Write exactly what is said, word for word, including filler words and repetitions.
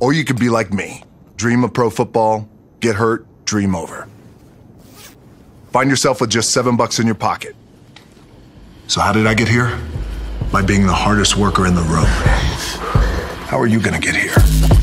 Or you could be like me. Dream of pro football, get hurt, dream over. Find yourself with just seven bucks in your pocket. So how did I get here? By being the hardest worker in the room. How are you gonna get here?